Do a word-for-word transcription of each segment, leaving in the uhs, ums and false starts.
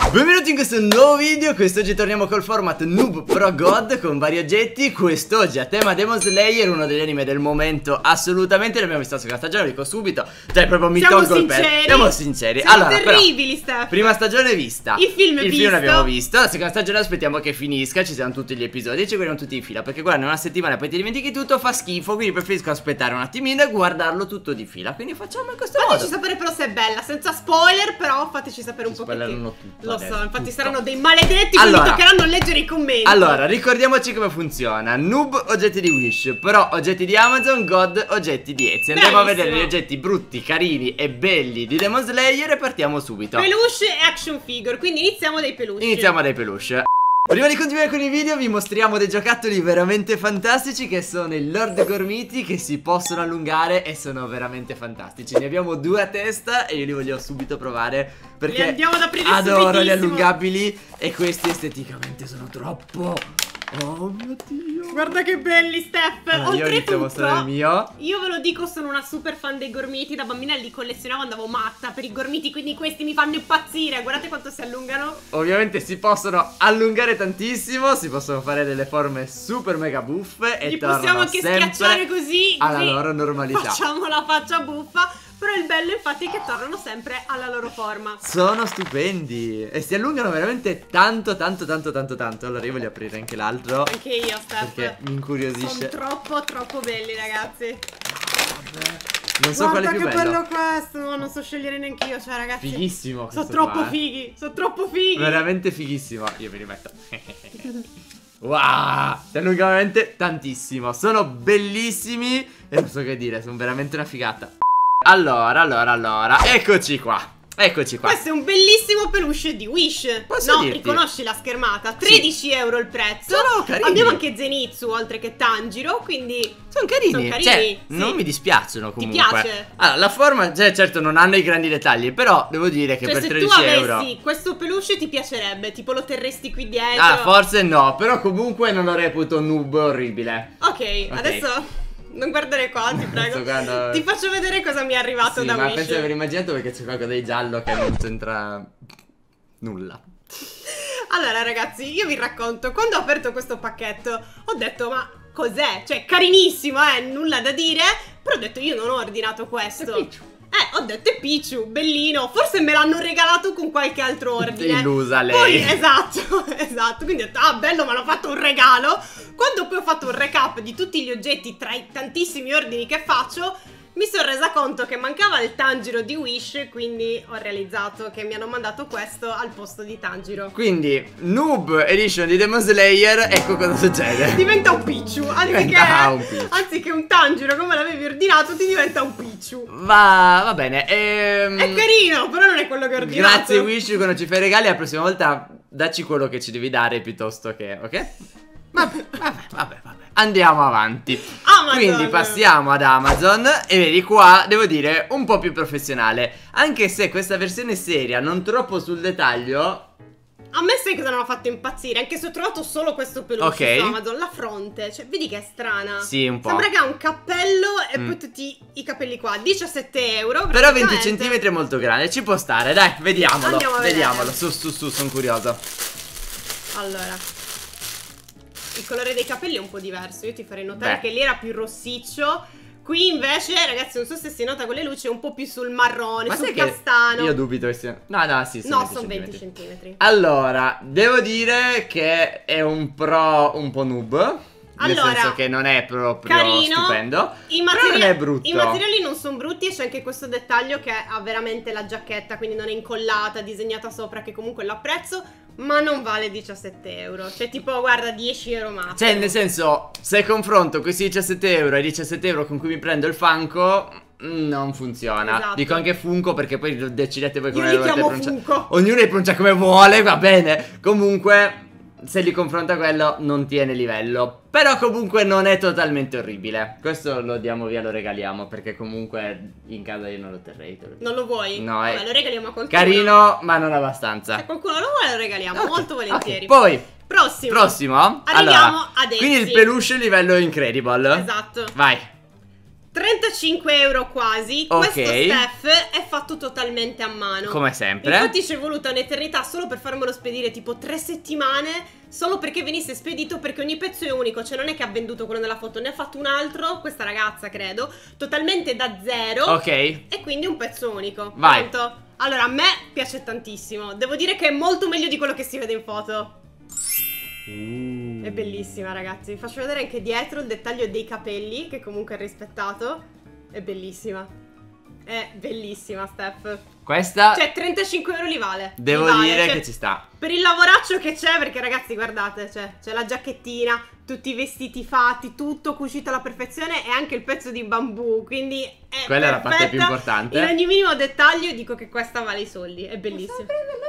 Benvenuti in questo nuovo video. Quest'oggi torniamo col format Noob Pro God con vari oggetti. Quest'oggi a tema Demon Slayer, uno degli anime del momento. Assolutamente l'abbiamo visto la seconda stagione, lo dico subito. Cioè proprio mi Siamo tolgo il sinceri. pezzo. Siamo sinceri. Siamo allora, terribili, però, Steph. prima stagione vista. Il film è Il visto. film l'abbiamo visto. La seconda stagione aspettiamo che finisca. Ci siano tutti gli episodi e ci guardiamo tutti in fila. Perché guarda, in una settimana poi ti dimentichi tutto, fa schifo. Quindi preferisco aspettare un attimino e guardarlo tutto di fila. Quindi facciamo in questo Fateci modo. sapere però se è bella, senza spoiler, però fateci sapere un Ci pochettino. spoileranno tutto Lo adesso, so, infatti tutto. saranno dei maledetti, Allora, quindi toccheranno leggere i commenti. Allora, ricordiamoci come funziona. Noob, oggetti di Wish. Però oggetti di Amazon, God, oggetti di Etsy. Andiamo Bravissimo. a vedere gli oggetti brutti, carini e belli di Demon Slayer e partiamo subito. Peluche e action figure, quindi iniziamo dai peluche. Iniziamo dai peluche. Prima di continuare con i video vi mostriamo dei giocattoli veramente fantastici che sono i Lord Gormiti, che si possono allungare e sono veramente fantastici. Ne abbiamo due a testa e io li voglio subito provare perché Li andiamo ad aprire adoro subitissimo. gli allungabili e questi esteticamente sono troppo. Oh mio Dio. Guarda che belli, Steph. Allora, io inizio a mostrare il mio. Io ve lo dico, sono una super fan dei gormiti. Da bambina li collezionavo, andavo matta per i gormiti, quindi questi mi fanno impazzire. Guardate quanto si allungano. Ovviamente si possono allungare tantissimo, si possono fare delle forme super mega buffe e Li tornano possiamo anche sempre schiacciare così, alla così loro normalità. facciamo la faccia buffa. Però il bello infatti è che tornano sempre alla loro forma. Sono stupendi e si allungano veramente tanto tanto tanto tanto tanto. Allora io voglio aprire anche l'altro Anche io, Steph. perché mi incuriosisce. Sono troppo troppo belli, ragazzi. Non so quale Guarda è più che bello. bello questo. No, non so scegliere neanche io, cioè ragazzi. Fighissimo Sono questo troppo qua, eh. fighi. Sono troppo fighi. Veramente fighissimo. Io mi rimetto. Wow, si allungano veramente tantissimo. Sono bellissimi e non so che dire, sono veramente una figata. Allora, allora, allora, eccoci qua. Eccoci qua. Questo è un bellissimo peluche di Wish. Posso No, dirti? riconosci la schermata. tredici euro il prezzo. Sono carini. Abbiamo anche Zenitsu oltre che Tanjiro, quindi Sono carini, Sono carini, cioè, sì. non mi dispiacciono Ti comunque. piace? Allora, la forma, cioè, certo non hanno i grandi dettagli, però devo dire che cioè per se tu tredici avessi euro. questo peluche ti piacerebbe, tipo lo terresti qui dietro. Ah, forse no, però comunque non lo reputo noob orribile. Ok, adesso non guardare qua, ti prego. Sto guardando- Ti faccio vedere cosa mi è arrivato Sì, da ma Wish. penso di aver immaginato perché c'è qualcosa di giallo che non c'entra nulla. Allora ragazzi, io vi racconto. Quando ho aperto questo pacchetto ho detto ma cos'è? Cioè carinissimo, eh, nulla da dire. Però ho detto io non ho ordinato questo. È Pichu. Eh, ho detto è Pichu, bellino. Forse me l'hanno regalato con qualche altro ordine. Illusa lei. Poi, esatto, esatto. Quindi ho detto, ah bello, mi hanno fatto un regalo. Quando poi ho fatto un recap di tutti gli oggetti tra i tantissimi ordini che faccio, mi sono resa conto che mancava il Tanjiro di Wish, quindi ho realizzato che mi hanno mandato questo al posto di Tanjiro. Quindi, Noob Edition di Demon Slayer, ecco cosa succede. Diventa un Pichu, anziché, Diventa un Pichu. anziché un Tanjiro come l'avevi ordinato, ti diventa un Pichu. Va, va bene. Ehm... È carino, però non è quello che ho ordinato. Grazie Wish, quando ci fai regali la prossima volta dacci quello che ci devi dare piuttosto che, ok? Vabbè, vabbè, vabbè, vabbè. Andiamo avanti. Amazon. Quindi passiamo ad Amazon e vedi qua, devo dire, un po' più professionale. Anche se questa versione seria, non troppo sul dettaglio. A me sai cosa non ha fatto impazzire? Anche se ho trovato solo questo peluche Ok. su Amazon. La fronte, cioè vedi che è strana. Sì, un po'. Sembra che ha un cappello e Mm. poi tutti i capelli qua. diciassette euro. Però venti praticamente. centimetri è molto grande, ci può stare, dai, vediamolo. Andiamo a vedere. Vediamolo, su, su, su, sono curioso. Allora, il colore dei capelli è un po' diverso. Io ti farei notare Beh. che lì era più rossiccio. Qui invece, ragazzi, non so se si nota con le luci, è un po' più sul marrone, Ma sul sai che castano. io dubito che sia. No, no, sì, sono No, venti sono venti centimetri. centimetri. Allora, devo dire che è un pro un po' noob. Nel Allora, senso che non è proprio carino, stupendo. I, Però materi- non è brutto. I materiali non sono brutti e c'è anche questo dettaglio che ha veramente la giacchetta, quindi non è incollata, disegnata sopra, che comunque l'apprezzo, ma non vale diciassette euro. Cioè tipo, guarda, dieci euro massimo. Cioè, nel senso, se confronto questi diciassette euro e i diciassette euro con cui mi prendo il Funko, non funziona. Esatto. Dico anche Funko perché poi decidete voi Io come li volete chiamo pronunciare. Funko. Ognuno li pronuncia come vuole, va bene. Comunque, se li confronta quello, non tiene livello. Però comunque non è totalmente orribile. Questo lo diamo via, lo regaliamo, perché comunque in casa io non lo terrei. Non lo vuoi? No, è Vabbè, lo regaliamo a qualcuno. carino, ma non abbastanza. Se qualcuno lo vuole lo regaliamo, Ok, molto volentieri. ok. Poi, Prossimo. prossimo. Arriviamo Allora, ad essi. quindi il peluche livello Incredible. Esatto. Vai. trentacinque euro quasi. Ok. Questo Steph è fatto totalmente a mano. Come sempre. Infatti ci è voluta un'eternità solo per farmelo spedire, tipo tre settimane, solo perché venisse spedito, perché ogni pezzo è unico. Cioè non è che ha venduto quello nella foto, ne ha fatto un altro, questa ragazza credo, totalmente da zero. Ok. E quindi un pezzo unico. Vai. Pronto? Allora, a me piace tantissimo. Devo dire che è molto meglio di quello che si vede in foto. uh. È bellissima, ragazzi. Vi faccio vedere anche dietro il dettaglio dei capelli, che comunque è rispettato. È bellissima. È bellissima, Steph. Questa Cioè, trentacinque euro li vale. devo li vale. dire Cioè, che ci sta. per il lavoraccio che c'è, perché ragazzi, guardate, c'è, c'è la giacchettina, tutti i vestiti fatti, tutto cucito alla perfezione e anche il pezzo di bambù, quindi è Quella è la parte perfetta. più importante. In ogni minimo dettaglio dico che questa vale i soldi, è bellissima.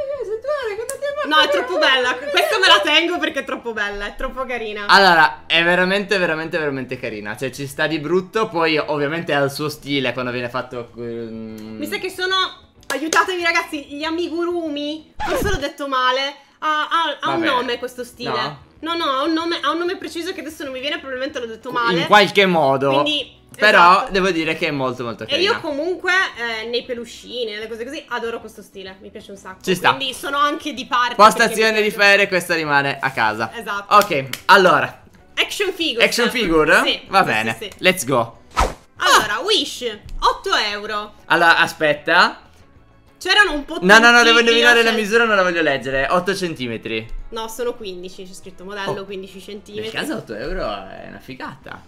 No, è troppo bella. Questa me la tengo perché è troppo bella, è troppo carina. Allora, è veramente, veramente, veramente carina. Cioè, ci sta di brutto. Poi, ovviamente, ha il suo stile quando viene fatto. Um... Mi sa che sono, aiutatemi ragazzi, gli amigurumi. Forse l'ho detto male. Ha, ha, ha un Vabbè. nome questo stile. No? No, no, ha un nome, ha un nome preciso che adesso non mi viene, probabilmente l'ho detto male. In qualche modo. Quindi, però, esatto. devo dire che è molto, molto E carina. io comunque eh, nei peluscini, nelle cose così, adoro questo stile, mi piace un sacco. Ci sta. Quindi sono anche di parte. Postazione perché mi di piace. ferie, questa rimane a casa. Esatto. Ok, allora. Action figure. Action figure? Sì, Va sì, bene, sì, sì. let's go. Allora, Wish, otto euro. Allora, aspetta. C'erano un po' tutti. No, no, no, devo indovinare la cioè- misura, non la voglio leggere. otto centimetri. No, sono quindici, c'è scritto modello, Oh. quindici Nel centimetri. caso otto euro è una figata.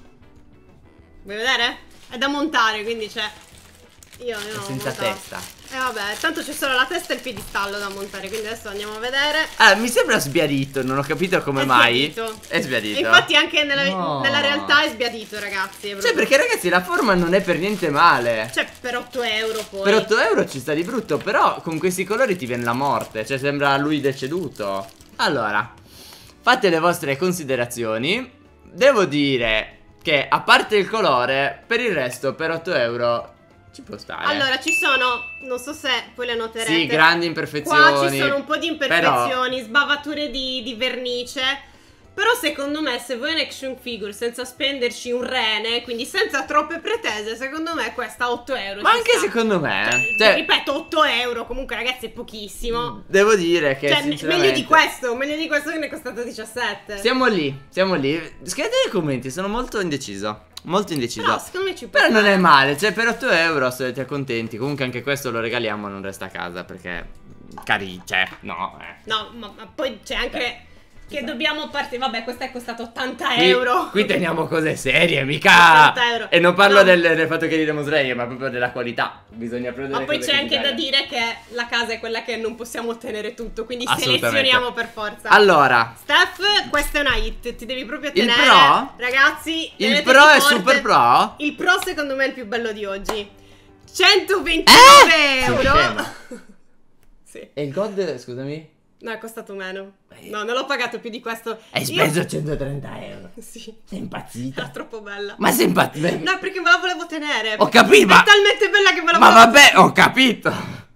Vuoi vedere? È da montare, quindi c'è. Io ne È ho senza montato. testa. E vabbè, tanto c'è solo la testa e il piedistallo da montare, quindi adesso andiamo a vedere. Ah, mi sembra sbiadito, non ho capito come È mai. sbiadito. È sbiadito. E infatti anche nella, No. nella realtà è sbiadito, ragazzi. è Cioè, proprio- perché ragazzi, la forma non è per niente male. Cioè, per otto euro poi. Per otto euro ci sta di brutto, però con questi colori ti viene la morte. Cioè, sembra lui deceduto. Allora, fate le vostre considerazioni. Devo dire che, a parte il colore, per il resto, per otto euro ci può stare. Allora, ci sono, non so se poi le noterete. sì, grandi imperfezioni. Qua ci sono un po' di imperfezioni, sbavature di, di vernice. Però secondo me, se vuoi un action figure senza spenderci un rene, quindi senza troppe pretese, secondo me questa a otto euro. Ma ci anche sta. secondo me. Cioè, Cioè, ripeto, otto euro, comunque ragazzi è pochissimo. devo dire che Cioè, sinceramente meglio di questo, meglio di questo che ne è costato diciassette. Siamo lì, siamo lì. Scrivete nei commenti, sono molto indeciso. Molto indeciso. Però secondo me ci può Però non stare. è male, cioè per otto euro siete contenti. Comunque anche questo lo regaliamo, non resta a casa perché cari, cioè, no, eh. No, ma, ma poi c'è anche Beh, che sì. dobbiamo partire. Vabbè, questa è costato ottanta Qui- euro. Qui teniamo cose serie, mica. ottanta euro. E non parlo No. del, del fatto che diremo sreghe, ma proprio della qualità. Bisogna prendere Ma poi cose c'è che anche ti da danno. dire che la casa è quella che non possiamo ottenere tutto, quindi Assolutamente. selezioniamo per forza. Allora, Steph, questa è una hit, ti devi proprio Il tenere. Pro? Ragazzi, il tenetevi Pro è forte. super Pro? Il Pro secondo me è il più bello di oggi. centoventinove Eh? euro. Sei scema. Sì. E il God, scusami? No, è costato meno. No, non l'ho pagato più di questo. Hai Io- speso centotrenta euro. Sì. Sei impazzita? Era troppo bella. Ma sei impazzita? No, perché me la volevo tenere. Ho capito, ma- È talmente bella che me la Ma volevo vabbè, ho capito.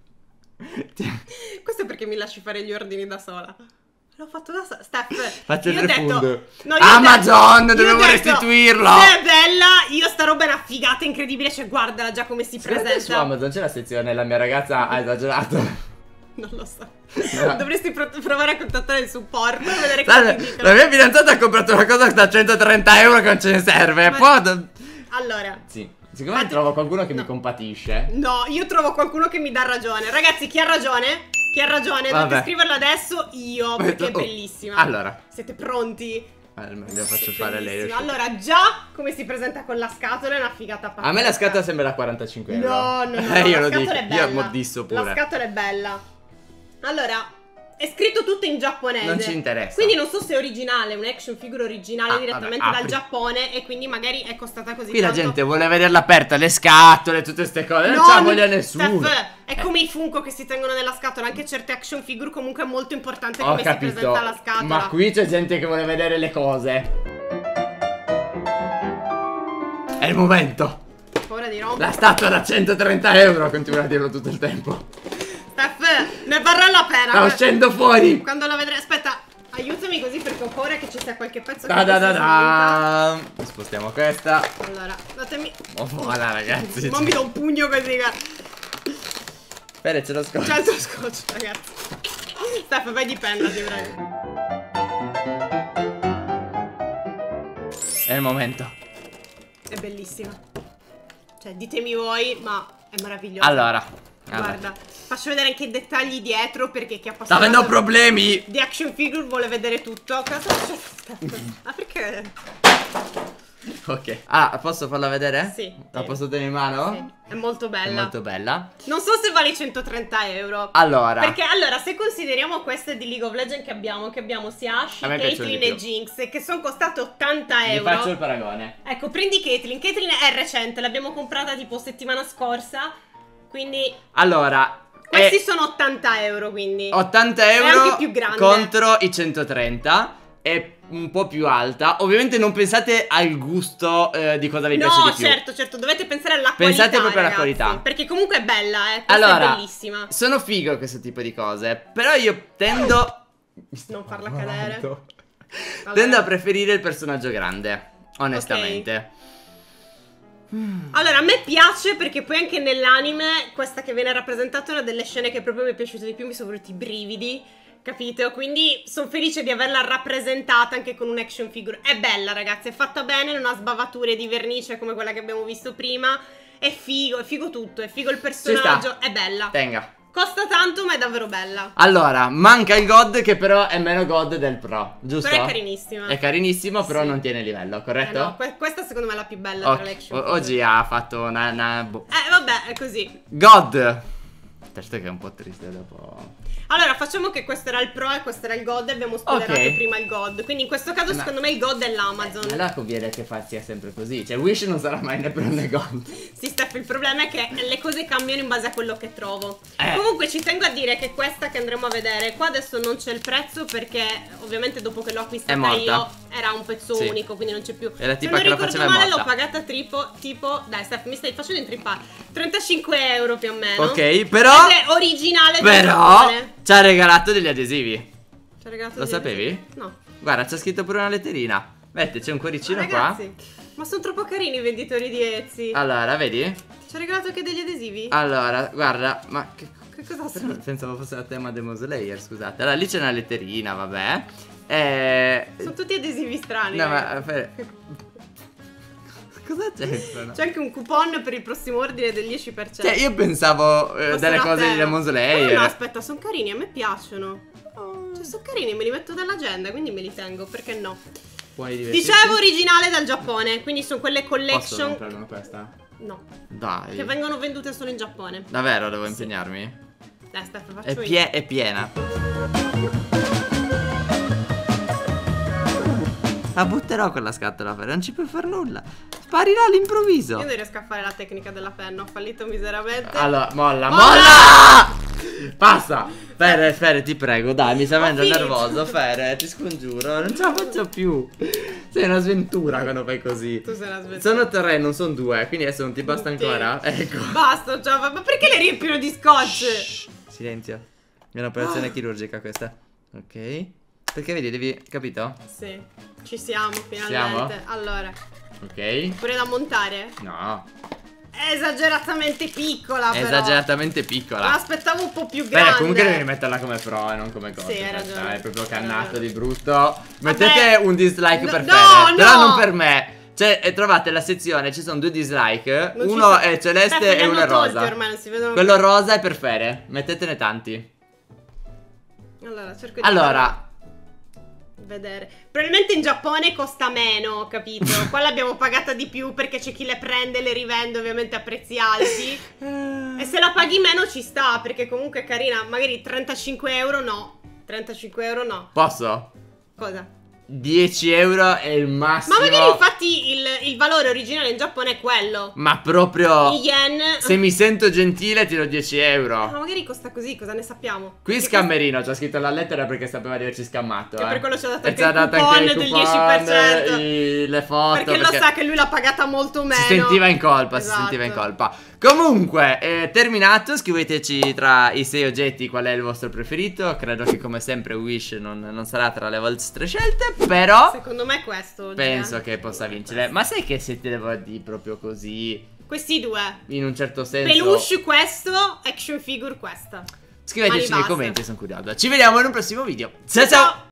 Questo è perché mi lasci fare gli ordini da sola. L'ho fatto da sola. Steph, Faccio il io ho detto- refundo. no, io ho Amazon, detto- io ho dovevo detto, restituirlo. Se è bella, io sta roba è una figata incredibile. Cioè, guardala già come si Secondo te su presenta. Amazon c'è la sezione la mia ragazza ha esagerato. Non lo so. No. Dovresti pro- provare a contattare il supporto per vedere Guarda, cosa ti dicono. la mia fidanzata ha comprato una cosa da centotrenta euro che non ce ne serve. Ma- Poi do- Allora, Sì, siccome Fate- trovo qualcuno che no. mi compatisce. no, io trovo qualcuno che mi dà ragione. Ragazzi, chi ha ragione? Chi ha ragione? Vabbè. Dovete scriverlo adesso io, perché è Oh, bellissima. allora. Siete pronti? Eh, meglio faccio È fare lei. bellissima. Allora, già come si presenta con la scatola è una figata pazzesca. A me la scatola sembra da quarantacinque euro. No, no, no, Eh, no, io la lo scatola dico. è bella. Io modisso pure. La scatola è bella. Allora, è scritto tutto in giapponese. Non ci interessa. Quindi non so se è originale, un action figure originale Ah, direttamente vabbè, dal apri. Giappone e quindi magari è costata così Qui la tanto. gente vuole vederla aperta, le scatole, tutte queste cose. Non No, ce la non- voglia nessuno. Steph, è Eh. come i Funko che si tengono nella scatola. Anche certe action figure comunque è molto importante Ho come si capito. presenta la scatola. Ma qui c'è gente che vuole vedere le cose. È il momento. Paura di rompere. La statua da centotrenta euro. Continuo a dirlo tutto il tempo. Steph, ne varrà la pena. Sta uscendo fuori. Quando la vedrai, aspetta, aiutami così perché perché ho paura che ci sia qualche pezzo Da che da non da si da. Spostiamo questa. smonta. Allora, datemi. Oh, voilà, ragazzi. Ma mi do un pugno così, guarda. Fede, ce lo scotch. C'è il tuo scotch, ragazzi. Stefano, vai di penna, ti prego. È il momento. È bellissima. Cioè, ditemi voi, ma è meravigliosa. Allora, Guarda, allora. faccio vedere anche i dettagli dietro perché chi ha Sta passato avendo problemi. di action figure vuole vedere tutto. Cosa Ma perché? Ok. Ah, posso farla vedere? Sì. La posso tenere in mano? Sì. È molto bella. È molto bella. Non so se vale centotrenta euro. Allora. Perché allora, se consideriamo queste di League of Legends che abbiamo, che abbiamo sia Ashe, A me piacciono Caitlyn di e più. Jinx, che sono costate ottanta Vi euro. faccio il paragone. Ecco, prendi Caitlyn. Caitlyn è recente, l'abbiamo comprata tipo settimana scorsa. Quindi Allora. questi è sono ottanta euro, quindi ottanta euro è anche più grande contro i centotrenta. È un po' più alta. Ovviamente non pensate al gusto eh, di cosa vi piace No, di più. certo, certo, dovete pensare alla Pensate qualità, proprio alla ragazzi, qualità. perché comunque è bella, eh. Questa Allora, è bellissima. sono figo questo tipo di cose. Però io tendo Non farla cadere. Vabbè. Tendo a preferire il personaggio grande, onestamente. Allora, a me piace perché poi anche nell'anime questa che viene rappresentata è una delle scene che proprio mi è piaciuta di più, mi sono venuti i brividi, capito? Quindi sono felice di averla rappresentata anche con un action figure. È bella, ragazzi, è fatta bene, non ha sbavature di vernice come quella che abbiamo visto prima. È figo, è figo tutto, è figo il personaggio, è bella. Tenga. Costa tanto ma è davvero bella. Allora, manca il God che però è meno God del Pro, giusto? Però è carinissima. È carinissimo, però Sì. non tiene livello, corretto? Eh no, que- questa secondo me è la più bella Ok, tra le action o- figure. oggi ha fatto una... una boh. Eh vabbè, è così. God! Certo che è un po' triste dopo... Allora, facciamo che questo era il Pro e questo era il God e abbiamo spoilerato Ok. prima il God. Quindi in questo caso Ma- secondo me il God è l'Amazon. Ma allora conviene che fa sia sempre così. Cioè, Wish non sarà mai né Pro né God. Sì, Steph, il problema è che le cose cambiano in base a quello che trovo. Eh. Comunque ci tengo a dire che questa che andremo a vedere, qua adesso non c'è il prezzo perché ovviamente dopo che l'ho È acquistata morta. io era un pezzo Sì. unico, quindi non c'è più. E la Se tipa non che lo ricordo faceva è male morta. l'ho pagata tipo, tipo, dai Steph, mi stai facendo intrippare, trentacinque euro più o meno. Ok, però... Ed è originale dal Però... Giappone. Ci ha regalato degli adesivi. Ci ha regalato Lo degli sapevi? adesivi? No. Guarda, c'è scritto pure una letterina. Vedi, c'è un cuoricino Ma qua. ragazzi, ma sono troppo carini i venditori di Etsy. Allora, vedi? Ci ha regalato anche degli adesivi? Allora, guarda, ma che... Che cosa Però sono? pensavo fosse la tema Demon Slayer, scusate. Allora, lì c'è una letterina, vabbè. Eh... Sono tutti adesivi strani. No, ma... ragazzi. Fe- Cosa c'è? C'è anche un coupon per il prossimo ordine del dieci per cento. Cioè, io pensavo eh, Fosse delle una cose di tela. Demon Però Slayer. no, aspetta, sono carini, a me piacciono. Cioè, sono carini, me li metto nell'agenda, quindi me li tengo, perché no? Puoi divertirti? Dicevo originale dal Giappone, quindi sono quelle Posso collection. comprare una questa? No, Dai. che vengono vendute solo in Giappone. Davvero, devo impegnarmi? Dai, aspetta, faccio È, io. pie- è piena. La butterò quella scatola, Fede, non ci puoi far nulla. Sparirà all'improvviso. Io non riesco a fare la tecnica della penna, ho fallito miseramente. Allora, molla, Molla! molla! Passa! Fere, Fere, ti prego, dai, mi sta Ho venendo finito. nervoso, Fere, ti scongiuro, non ce la faccio più. Sei una sventura quando fai così. Tu sei una sventura. Sono tre, non sono due, quindi adesso non ti basta Sì. ancora? Ecco. Basta, cioè, ma perché le riempiono di scotch? Shh, silenzio. È un'operazione chirurgica questa. Ok. Perché vedi, devi... capito? Sì, ci siamo finalmente. Siamo? Allora, Ok. pure da montare? No. È esageratamente piccola, È però. esageratamente Me piccola. l'aspettavo un po' più grande. Beh, comunque devi metterla come pro e non come cosa. Sì, hai ragione. È proprio Hai cannato ragione. di brutto. Mettete un dislike No, per no, Fede, no. però non per me. Cioè, e trovate la sezione, ci sono due dislike. Non ci Uno so- è celeste Aspetta, li e uno è hanno tolti rosa. ormai, non si vedono Quello più. rosa è per Fede. Mettetene tanti. Allora, cerco di Allora, vedere. Probabilmente in Giappone costa meno, capito? Qua l'abbiamo pagata di più perché c'è chi le prende e le rivende ovviamente a prezzi alti. E se la paghi meno ci sta, perché comunque è carina. Magari trentacinque euro no. trentacinque euro no. posso? Cosa? dieci euro è il massimo. Ma magari infatti il, il valore originale in Giappone è quello. Ma proprio... I yen. Se mi sento gentile tiro dieci Ma euro. magari costa così, cosa ne sappiamo? Qui Perché scammerino, c'ha scritto la lettera perché sapeva di averci scammato. Che eh. per quello ci ha dato E anche ci ha il dato coupon anche il del coupon, dieci per cento. i- le foto. Perché, lo sa che lui l'ha pagata molto meno. si sentiva in colpa, si Esatto. sentiva in colpa. Comunque, eh, terminato, scriveteci tra i sei oggetti qual è il vostro preferito. Credo che come sempre Wish non, non sarà tra le vostre scelte, però secondo me è questo oggi, penso eh. che possa vincere. Ma sai che se te devo dire proprio così, questi due, in un certo senso, peluche questo, action figure questa. scriveteci nei basta. commenti, sono curioso. Ci vediamo in un prossimo video. Ciao ciao, Ciao. ciao.